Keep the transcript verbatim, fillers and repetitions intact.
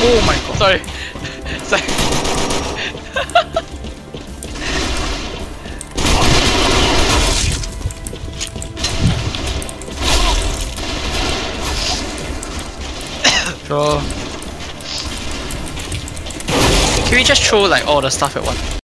Oh my god. Sorry. Sorry. Sure. Can we just throw like all the stuff at once?